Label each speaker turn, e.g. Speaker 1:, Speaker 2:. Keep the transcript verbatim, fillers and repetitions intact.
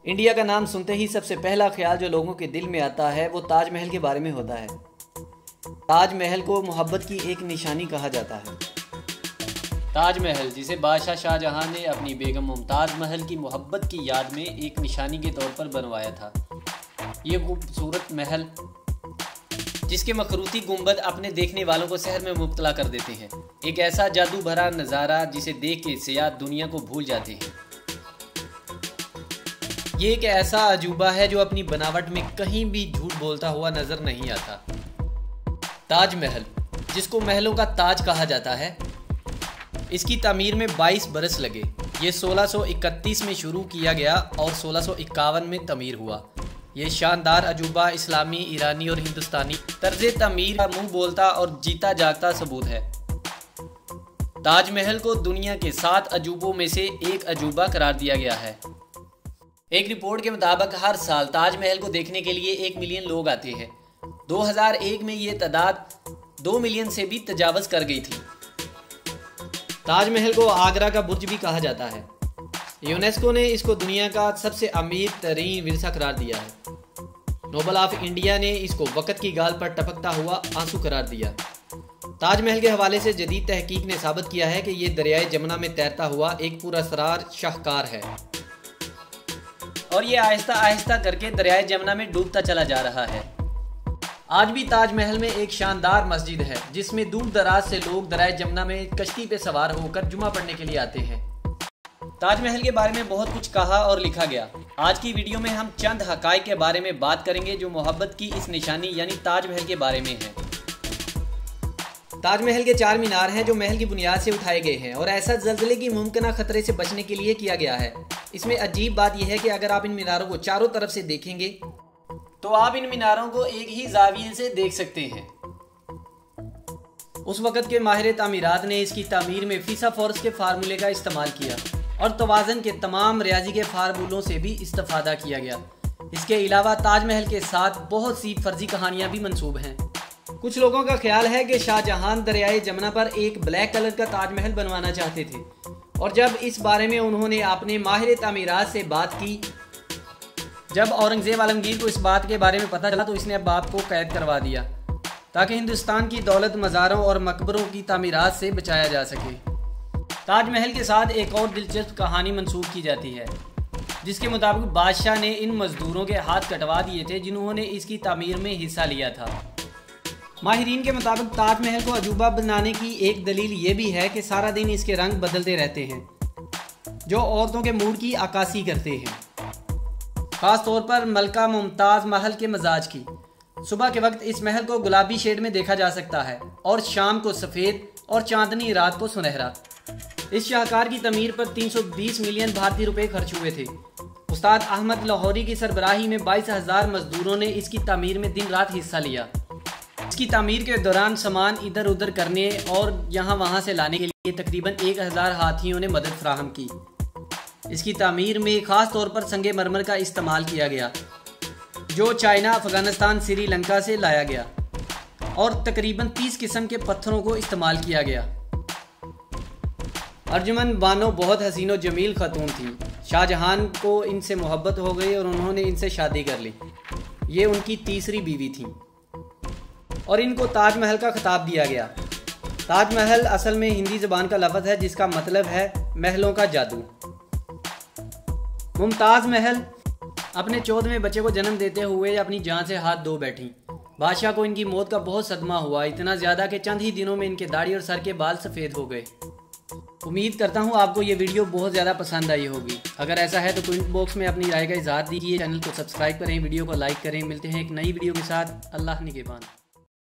Speaker 1: India का नाम सुनते ही सबसे पहला ख्याल जो लोगों के दिल में आता है वो ताजमहल के बारे में होता है। ताजमहल को मोहब्बत की एक निशानी कहा जाता है।
Speaker 2: ताजमहल, जिसे बादशाह शाहजहां ने अपनी बेगम मुमताज़ महल की मोहब्बत की याद में एक निशानी के तौर पर बनवाया था। ये खूबसूरत महल, जिसके मखरूती गुंबद अपने देखने वालों को सहर में मुब्तला कर देते हैं, एक ऐसा जादू भरा नज़ारा जिसे देख के सियाह दुनिया को भूल जाते हैं। ये एक ऐसा अजूबा है जो अपनी बनावट में कहीं भी झूठ बोलता हुआ नजर नहीं आता। ताजमहल, जिसको महलों का ताज कहा जाता है, इसकी तामीर में बाईस बरस लगे। ये सोलह सौ इकतीस में शुरू किया गया और सोलह सौ इक्यावन में तमीर हुआ। ये शानदार अजूबा इस्लामी, ईरानी और हिंदुस्तानी तर्ज तमीर का मुंह बोलता और जीता जागता सबूत है। ताजमहल को दुनिया के सात अजूबों में से एक अजूबा करार दिया गया है। एक रिपोर्ट के मुताबिक हर साल ताजमहल को देखने के लिए एक मिलियन लोग आते हैं। दो हज़ार एक में ये तादाद दो मिलियन से भी तजावज़ कर गई थी।
Speaker 1: ताजमहल को आगरा का बुर्ज भी कहा जाता है। यूनेस्को ने इसको दुनिया का सबसे अमीर तरीन विरसा करार दिया है। नोबल ऑफ इंडिया ने इसको वक़्त की गाल पर टपकता हुआ आंसू करार दिया। ताजमहल के हवाले से जदीद तहकीक ने साबित किया है कि ये दरियाए जमुना में तैरता हुआ एक पुरअसरार शाहकार है
Speaker 2: और ये आहिस्ता आहिस्ता करके दरियाए जमुना में डूबता चला जा रहा है।
Speaker 1: आज भी ताजमहल में एक शानदार मस्जिद है जिसमें दूर दराज से लोग दरियाए जमुना में कश्ती पे सवार होकर जुमा पढ़ने के लिए आते हैं।
Speaker 2: ताजमहल के बारे में बहुत कुछ कहा और लिखा गया। आज की वीडियो में हम चंद हकाइक के बारे में बात करेंगे जो मोहब्बत की इस निशानी यानी ताजमहल के बारे में है।
Speaker 1: ताजमहल के चार मीनार हैं जो महल की बुनियाद से उठाए गए हैं और ऐसा ज़ल्ज़ले की मुमकिना खतरे से बचने के लिए किया गया है। इसमें अजीब बात यह है कि अगर आप इन मीनारों को चारों तरफ से देखेंगे
Speaker 2: तो आप इन मीनारों को एक ही जाविये से देख सकते हैं।
Speaker 1: उस वक़्त के माहिर तामीरात ने इसकी तामीर में फीसा फोर्स के फार्मूले का इस्तेमाल किया और तवाज़न के तमाम रियाजी के फार्मूलों से भी इस्तेफादा किया गया। इसके अलावा ताजमहल के साथ बहुत सी फर्जी कहानियाँ भी मंसूब हैं। कुछ लोगों का ख्याल है कि शाहजहां दरियाए जमुना पर एक ब्लैक कलर का ताजमहल बनवाना चाहते थे और जब इस बारे में उन्होंने अपने माहिर तामीरात से बात की, जब औरंगजेब आलमगीर को इस बात के बारे में पता चला तो इसने बाप को कैद करवा दिया ताकि हिंदुस्तान की दौलत मज़ारों और मकबरों की तामीरात से बचाया जा सके। ताजमहल के साथ एक और दिलचस्प कहानी मंसूब की जाती है जिसके मुताबिक बादशाह ने इन मजदूरों के हाथ कटवा दिए थे जिन्होंने इसकी तामीर में हिस्सा लिया था। माहिरीन के मुताबिक ताजमहल को अजूबा बनाने की एक दलील ये भी है कि सारा दिन इसके रंग बदलते रहते हैं जो औरतों के मूड की अक्कासी करते हैं, ख़ास तौर पर मलका मुमताज़ महल के मजाज की। सुबह के वक्त इस महल को गुलाबी शेड में देखा जा सकता है और शाम को सफ़ेद और चांदनी रात को सुनहरा। इस शाहकार की तमीर पर तीन सौ बीस मिलियन भारतीय रुपए खर्च हुए थे। उस्ताद अहमद लाहौरी की सरबराही में बाईस हज़ार मजदूरों ने इसकी तमीर में दिन रात हिस्सा लिया। इसकी तामीर के दौरान सामान इधर उधर करने और यहाँ वहाँ से लाने के लिए तकरीबन एक हज़ार हाथियों ने मदद फराहम की। इसकी तामीर में ख़ास तौर पर संगे मरमर का इस्तेमाल किया गया जो चाइना, अफ़गानिस्तान, श्रीलंका से लाया गया और तकरीबन तीस किस्म के पत्थरों को इस्तेमाल किया गया। अर्जुमन बानो बहुत हसीनो जमील खातून थी। शाहजहां को इनसे मोहब्बत हो गई और उन्होंने इनसे शादी कर ली। ये उनकी तीसरी बीवी थी और इनको ताजमहल का खिताब दिया गया। ताजमहल असल में हिंदी ज़बान का लफ्ज़ है जिसका मतलब है महलों का जादू। मुमताज़ महल अपने चौदहवें बच्चे को जन्म देते हुए अपनी जान से हाथ धो बैठी। बादशाह को इनकी मौत का बहुत सदमा हुआ, इतना ज़्यादा कि चंद ही दिनों में इनके दाढ़ी और सर के बाल सफ़ेद हो गए। उम्मीद करता हूँ आपको ये वीडियो बहुत ज़्यादा पसंद आई होगी। अगर ऐसा है तो कमेंट बॉक्स में अपनी राय का इज़हार दीजिए। चैनल को सब्सक्राइब करें, वीडियो को लाइक करें। मिलते हैं एक नई वीडियो के साथ। अल्लाह निगहबान।